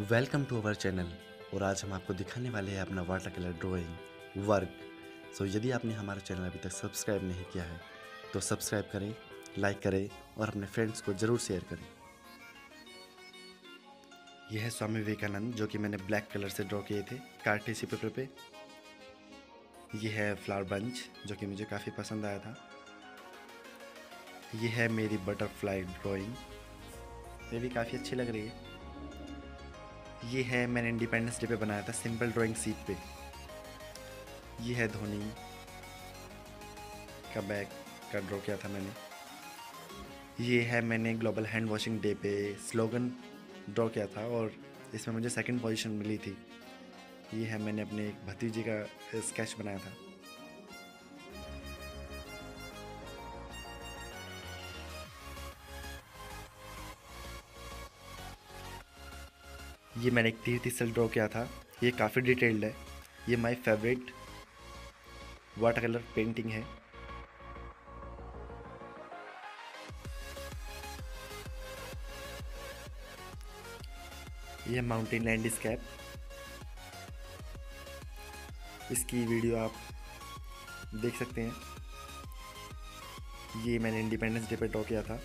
Welcome to our channel. और आज हम आपको दिखाने वाले हैं अपना वाटर कलर ड्राइंग वर्क। यदि आपने हमारा चैनल अभी तक सब्सक्राइब नहीं किया है तो सब्सक्राइब करें, लाइक करें और अपने फ्रेंड्स को ज़रूर शेयर करें। यह है स्वामी विवेकानंद जो कि मैंने ब्लैक कलर से ड्रॉ किए थे कार्ड टिश्यू पेपर पे। यह है फ्लावर बंच जो कि मुझे काफ़ी पसंद आया था। यह है मेरी बटरफ्लाई ड्राइंग, ये भी काफ़ी अच्छी लग रही है। ये है मैंने इंडिपेंडेंस डे पे बनाया था सिंपल ड्राइंग सीट पे। ये है धोनी का बैग का ड्रॉ किया था मैंने। ये है मैंने ग्लोबल हैंड वॉशिंग डे पे स्लोगन ड्रॉ किया था और इसमें मुझे सेकंड पोजीशन मिली थी। ये है मैंने अपने एक भतीजी का स्केच बनाया था। ये मैंने एक तीर तिसल ड्रॉ किया था, ये काफ़ी डिटेल्ड है। ये my favourite water colour painting है। ये माउंटेन लैंडस्केप, इसकी वीडियो आप देख सकते हैं। ये मैंने इंडिपेंडेंस डे पे ड्रॉ किया था।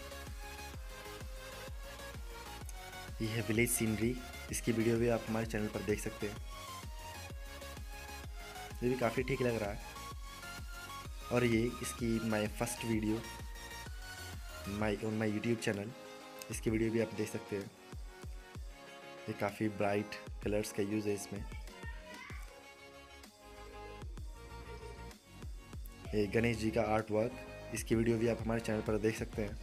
ये है विलेज सीनरी, इसकी वीडियो भी आप हमारे चैनल पर देख सकते हैं। ये भी काफ़ी ठीक लग रहा है। और ये इसकी my first video on my YouTube channel, इसकी वीडियो भी आप देख सकते हैं। ये काफ़ी ब्राइट कलर्स का यूज़ है इसमें। ये गणेश जी का आर्ट वर्क, इसकी वीडियो भी आप हमारे चैनल पर देख सकते हैं।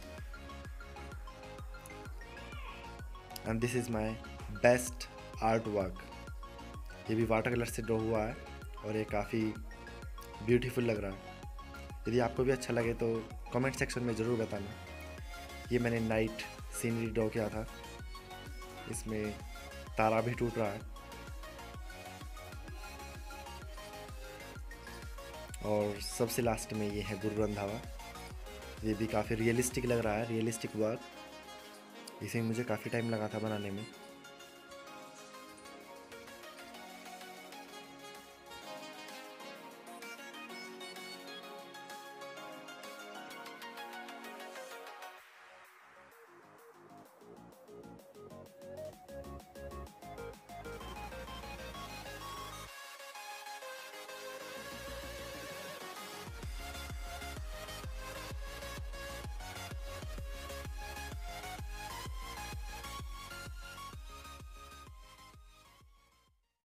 And this is my best art work. ये भी वाटर कलर से ड्रॉ हुआ है और ये काफ़ी ब्यूटीफुल लग रहा है। यदि आपको भी अच्छा लगे तो कमेंट सेक्शन में ज़रूर बताना। ये मैंने नाइट सीनरी ड्रॉ किया था, इसमें तारा भी टूट रहा है और सबसे लास्ट में ये है गुरु रंधावा। ये भी काफ़ी रियलिस्टिक लग रहा है, रियलिस्टिक वर्क। इसे मुझे काफ़ी टाइम लगा था बनाने में।